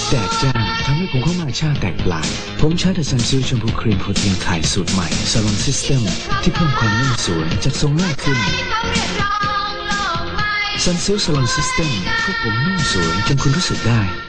แดดจ้าทำให้ผมเข้ามาชาแตกปลายผมใช้แต่ซันซิลชมพูครีมโปรตีนไข่สูตรใหม่ซาลอนซิสเต็มที่เพิ่มความนุ่มสวยจัดทรงง่ายขึ้นซันซิลซาลอนซิสเต็มเพื่อผมนุ่มสวยจนคุณรู้สึกได้